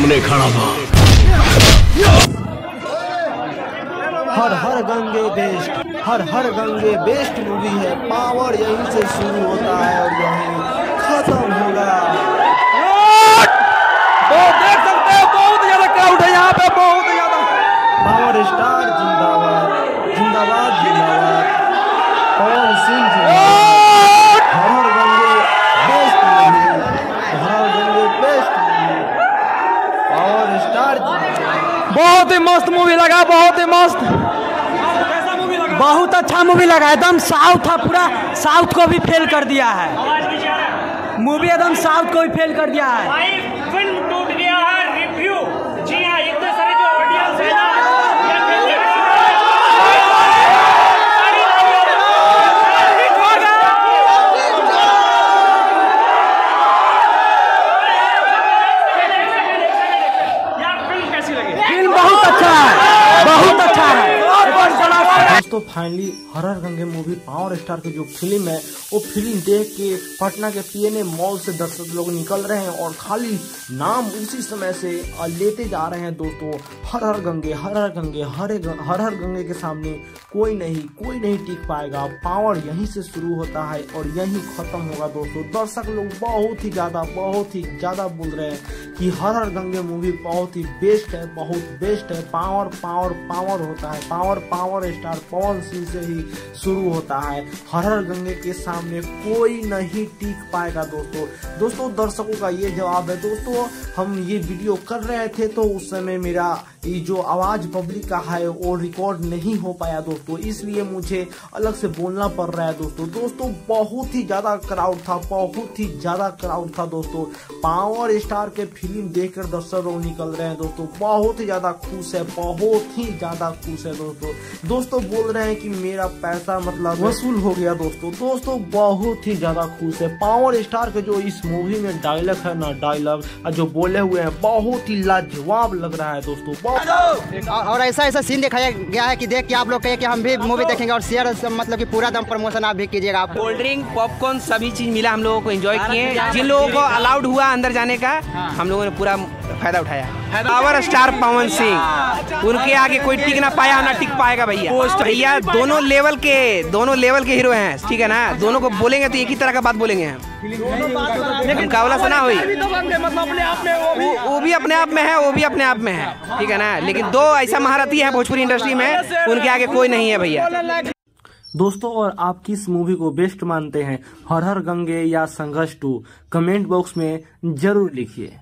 सामने खड़ा था। Har Har Gange best, Har Har Gange best movie है। पावर यहीं से शुरू होता है और यहीं खत्म होगा। वो देख सकते हो बहुत ज्यादा क्राउड है यहाँ पे, बहुत ज्यादा। पावर स्टार जिंदाबाद, जिंदाबाद जिंदाबाद। पवन सिंह जिंदाबाद। Har Har Gange best movie, Har Har Gange best movie. Power star जिंदाबाद। बहुत ही मस्त मूवी लगा, बहुत ही मस्त, बहुत अच्छा मूवी लगा। एकदम साउथ था, पूरा साउथ को भी फेल कर दिया है मूवी, एकदम साउथ को भी फेल कर दिया है। भाई फिल्म टूट गया है रिव्यू। जी हाँ, इतने सारे जो ऑडियंस है ना, यार फिल्म कैसी लगी? फिल्म बहुत अच्छा है, बहुत अच्छा है। दोस्तों finally Har Har Gange movie power star की जो फिल्म है वो फिल्म देख के पटना के पीएनए मॉल से दर्शक लोग निकल रहे हैं और खाली नाम उसी समय से लेते जा रहे हैं। दोस्तों हर हर गंगे, हर हर गंगे, हर हर गंगे के सामने कोई नहीं टिक पाएगा। पावर यहीं से शुरू होता है और यहीं खत्म होगा। दोस्तों दर्शक लोग बहुत ही ज्यादा बोल रहे हैं कि हर हर गंगे मूवी बहुत ही बेस्ट है, बहुत बेस्ट है। पावर पावर पावर होता है, पावर स्टार पवन सिंह से ही शुरू होता है। हर हर गंगे के सामने कोई नहीं टिक पाएगा। दोस्तों दर्शकों का ये जवाब है। दोस्तों हम ये वीडियो कर रहे थे तो उस समय मेरा ये जो आवाज पब्लिक का है वो रिकॉर्ड नहीं हो पाया दोस्तों, इसलिए मुझे अलग से बोलना पड़ रहा है। दोस्तों बहुत ही ज्यादा क्राउड था, बहुत ही ज्यादा क्राउड था। दोस्तों पावर स्टार के फिल्म देखकर दर्शक लोग निकल रहे हैं। दोस्तों बहुत ही ज्यादा खुश है, बहुत ही ज्यादा खुश है। दोस्तों बोल रहे हैं कि मेरा पैसा मतलब वसूल हो गया। दोस्तों बहुत ही ज्यादा खुश है। पावर स्टार के जो इस मूवी में डायलॉग है ना, डायलॉग जो बोले हुए हैं बहुत ही लाजवाब लग रहा है। दोस्तों और ऐसा सीन दिखाया गया है कि देख के आप लोग कहे कि हम भी मूवी देखेंगे और शेयर मतलब कि पूरा दम प्रमोशन आप भी कीजिएगा। आप कोल्ड ड्रिंक, पॉपकॉर्न सभी चीज मिला, हम लोगों को एंजॉय किए। जिन लोगों को अलाउड हुआ अंदर जाने का, हम लोगों ने पूरा फायदा उठाया। पावर स्टार पवन सिंह, उनके आगे कोई टिक ना पाया ना टिक पाएगा भैया। दोनों लेवल के हीरो हैं, ठीक है ना। दोनों को बोलेंगे तो एक ही तरह का बात बोलेंगे हम, मुकाबला से ना हुई। वो भी अपने आप में है, वो भी अपने आप में है, ठीक है ना। लेकिन दो ऐसा महारथी है भोजपुरी इंडस्ट्री में, उनके आगे कोई नहीं है भैया। दोस्तों और आप किस मूवी को बेस्ट मानते हैं, हर हर गंगे या संघर्ष 2? कमेंट बॉक्स में जरूर लिखिए।